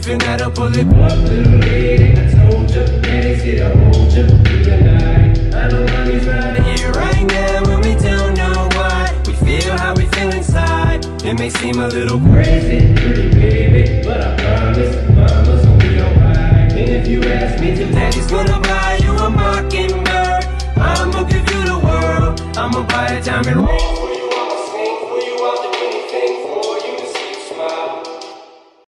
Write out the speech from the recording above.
hoping that I'll pull it up. Little lady, I told you, daddy said I hold you through the night. I know mommy's right here, right now, when we don't know why. We feel how we feel inside. It may seem a little crazy, pretty baby, but I promise mama's gonna be alright. And if you ask me to, daddy's gonna buy you a mockingbird. I'ma give you the world. I'ma buy a diamond ring.